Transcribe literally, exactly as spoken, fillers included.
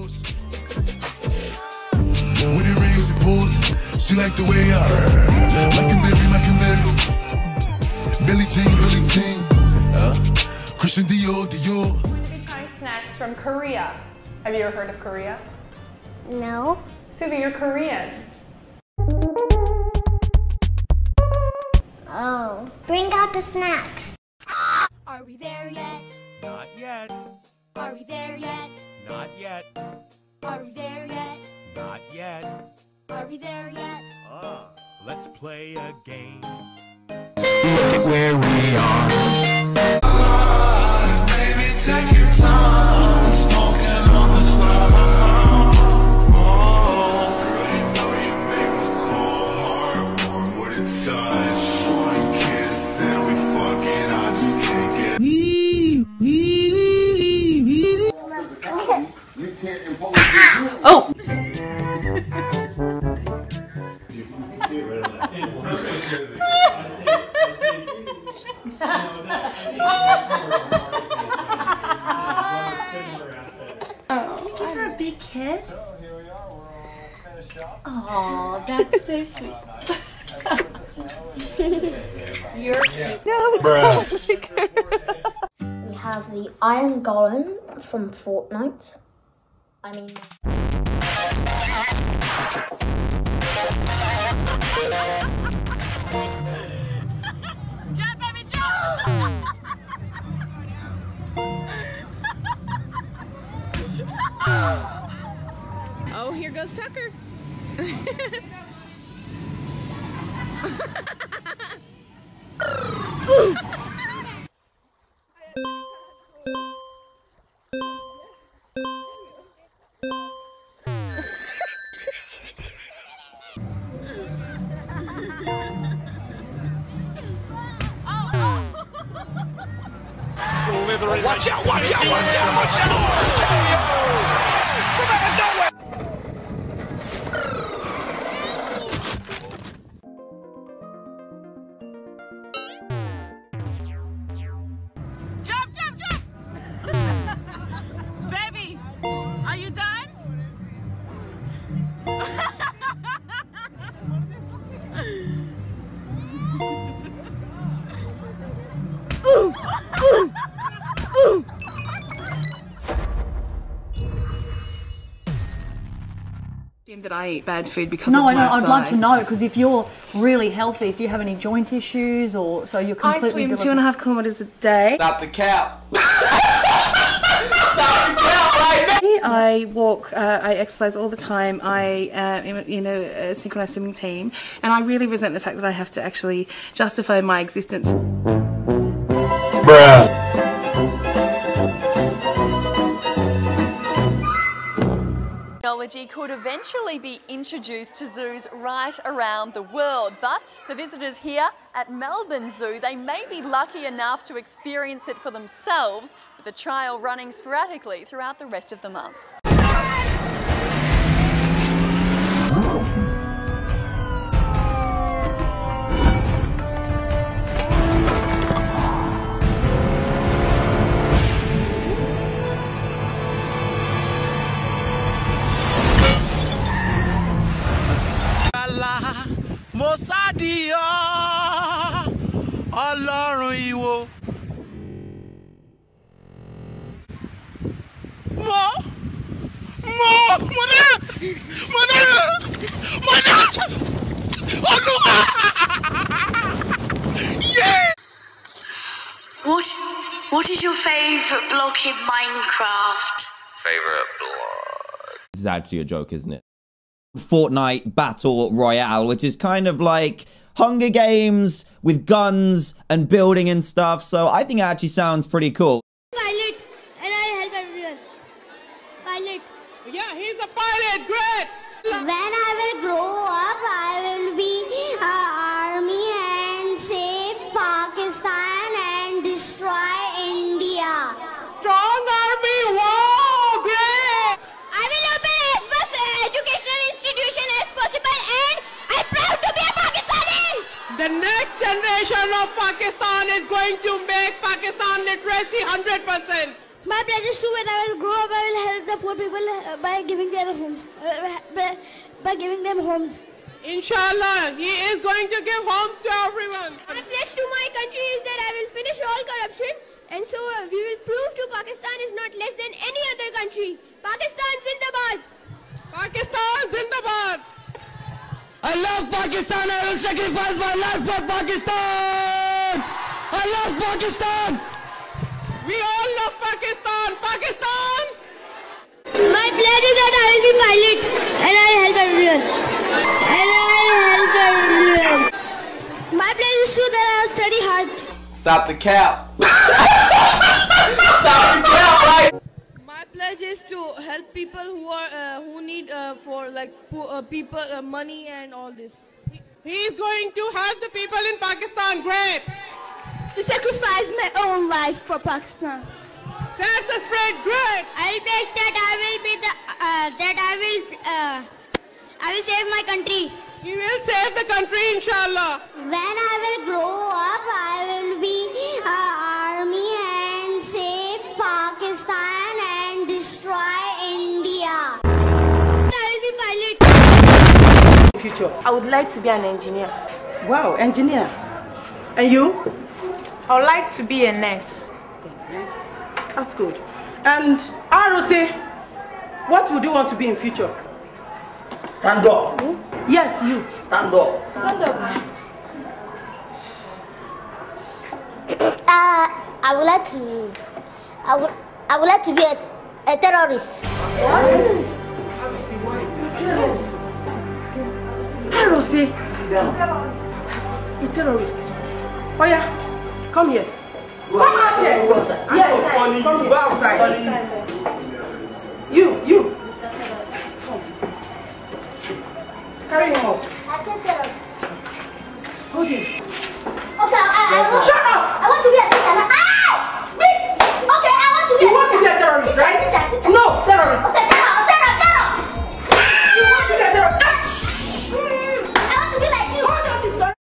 goes. When it rains, it pours. She like the way I like a baby, like a Mary. Billie Jean, Billie Jean. Uh, Christian Dior, Dior. Thai snacks from Korea. Have you ever heard of Korea? No. Suvi, you're Korean. Oh. Bring out the snacks. Are we there yet? Not yet. Are we there yet? Not yet. Are we there yet? Not yet. Are we there yet? Ah, let's play a game. Look at where we are. Uh, baby, take your time. Smoking on this floor. Oh, girl, you know you make the cold heart warm with a touch. One kiss, then we fucking. I just can't get. You can't impose. Oh! Give her a big kiss. Oh, that's so sweet. You're cute. No, it's totally good. We have the Iron Golem from Fortnite. I mean... Jump, baby, jump! Oh, here goes Tucker. Slithering. Watch out! Watch out! Watch out! Watch out! Watch out! Come out of nowhere! Jump, jump, jump! Baby, are you done? Ooh! Ooh! Ooh! That I eat bad food because No, of I know. my I'd love to size. know, because if you're really healthy, do you have any joint issues, or so you're I completely? swim two and a half kilometres a day. Stop the cow. Stop the cow right now. I walk, uh, I exercise all the time. I uh, am, you know, a synchronized swimming team, and I really resent the fact that I have to actually justify my existence. Bruh. Technology could eventually be introduced to zoos right around the world, but for visitors here at Melbourne Zoo, they may be lucky enough to experience it for themselves, with the trial running sporadically throughout the rest of the month. Mosadia, Ọlọ́run ìwọ. Mo, mo, mo náà, mo náà, mo náà, Olúwa. Yeah. What, what is your favourite block in Minecraft? Favorite blog. This is actually a joke, isn't it? Fortnite Battle Royale, which is kind of like Hunger Games with guns and building and stuff. So I think it actually sounds pretty cool. Pilot, and I help everyone. Pilot. Yeah, he's a pilot. Great. When I will grow up, I will be uh, army and save Pakistan and destroy India. Strong army. Wow, great. I will open as much educational institution as possible, and I'm proud to be a Pakistani. The next generation of Pakistan is going to make Pakistan literacy one hundred percent. My My pledge is to when I will grow up, I will help the poor people uh, by giving their homes, uh, by, by giving them homes. Inshallah, he is going to give homes to everyone. My pledge to my country is that I will finish all corruption, and so uh, we will prove to Pakistan is not less than any other country. Pakistan Zindabad. Pakistan Zindabad. I love Pakistan. I will sacrifice my life for Pakistan. I love Pakistan. We all love Pakistan. Pakistan. My pledge is that I will be pilot and I will help everyone. And I will help everyone. My pledge is to that I will study hard. Stop the cap. Stop the cap, right? My pledge is to help people who are uh, who need uh, for like po uh, people uh, money and all this. He is going to help the people in Pakistan. Great. To sacrifice my own life for Pakistan. That's the spread. Great. I pledge that I will be the uh, that I will uh, I will save my country. He will save the country, inshallah. When I will grow up, I will be uh, army and save Pakistan and destroy India. I will be pilot. Future, I would like to be an engineer. Wow, engineer. And you? I would like to be a nurse. Yes, that's good. And R O C, what would you want to be in future? Stand up. Hmm? Yes, you. Stand up. Stand up. Uh, I would like to. I would. I would like to be a, a terrorist. R O C. A terrorist. Oh yeah, come here. Go outside. Go outside. Yes, funny. come here. Go outside. You, you. Carry him off. I said terrorist. Hold him. Okay, I, I, I want. Shut up! I want to be a